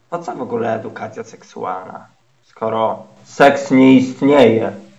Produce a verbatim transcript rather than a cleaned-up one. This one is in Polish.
Po co w ogóle edukacja seksualna, skoro seks nie istnieje?